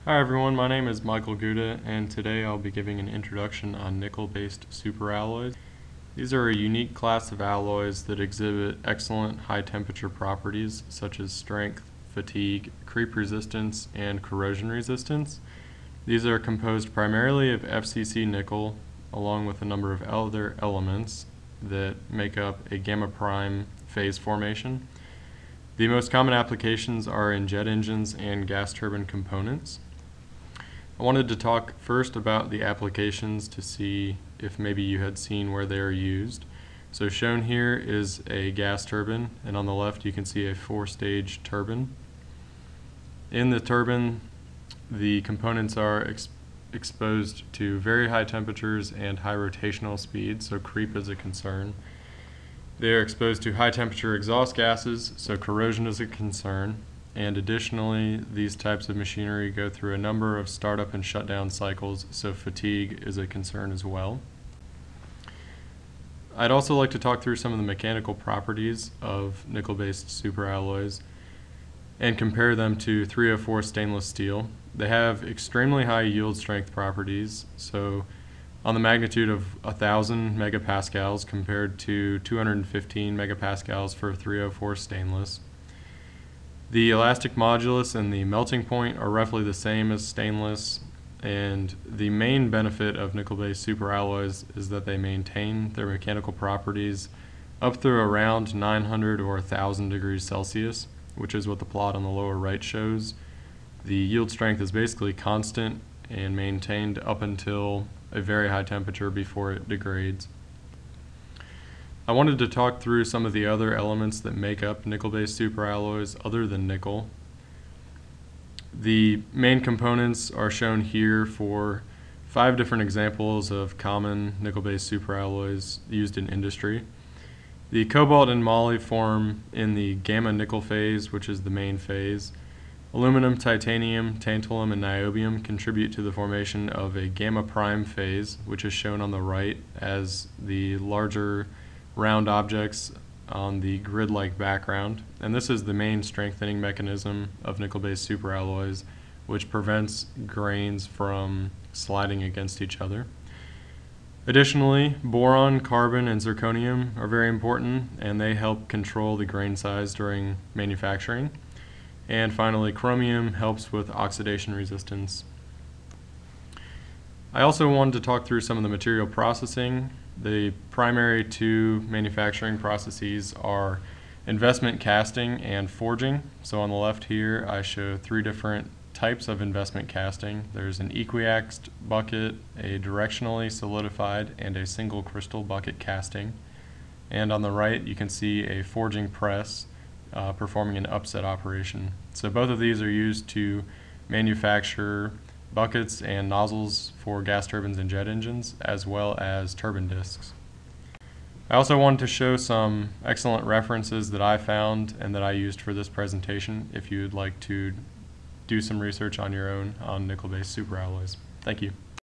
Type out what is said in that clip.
Hi everyone, my name is Michael Gouda, and today I'll be giving an introduction on nickel-based superalloys. These are a unique class of alloys that exhibit excellent high-temperature properties such as strength, fatigue, creep resistance, and corrosion resistance. These are composed primarily of FCC nickel, along with a number of other elements that make up a gamma prime phase formation. The most common applications are in jet engines and gas turbine components. I wanted to talk first about the applications to see if maybe you had seen where they are used. So shown here is a gas turbine, and on the left you can see a 4-stage turbine. In the turbine, the components are exposed to very high temperatures and high rotational speeds, so creep is a concern. They are exposed to high temperature exhaust gases, so corrosion is a concern. And additionally, these types of machinery go through a number of startup and shutdown cycles, so fatigue is a concern as well. I'd also like to talk through some of the mechanical properties of nickel-based superalloys and compare them to 304 stainless steel. They have extremely high yield strength properties, so on the magnitude of 1,000 megapascals compared to 215 megapascals for 304 stainless. The elastic modulus and the melting point are roughly the same as stainless, and the main benefit of nickel-based superalloys is that they maintain their mechanical properties up through around 900 or 1,000 degrees Celsius, which is what the plot on the lower right shows. The yield strength is basically constant and maintained up until a very high temperature before it degrades. I wanted to talk through some of the other elements that make up nickel-based superalloys other than nickel. The main components are shown here for 5 different examples of common nickel-based superalloys used in industry. The cobalt and moly form in the gamma nickel phase, which is the main phase. Aluminum, titanium, tantalum, and niobium contribute to the formation of a gamma prime phase, which is shown on the right as the larger round objects on the grid-like background, and this is the main strengthening mechanism of nickel-based superalloys, which prevents grains from sliding against each other. Additionally, boron, carbon, and zirconium are very important, and they help control the grain size during manufacturing. And finally, chromium helps with oxidation resistance. I also wanted to talk through some of the material processing. The primary 2 manufacturing processes are investment casting and forging. So on the left here I show 3 different types of investment casting. There's an equiaxed bucket, a directionally solidified, and a single crystal bucket casting. And on the right you can see a forging press performing an upset operation. So both of these are used to manufacture buckets and nozzles for gas turbines and jet engines, as well as turbine discs. I also wanted to show some excellent references that I found and that I used for this presentation if you'd like to do some research on your own on nickel-based superalloys. Thank you.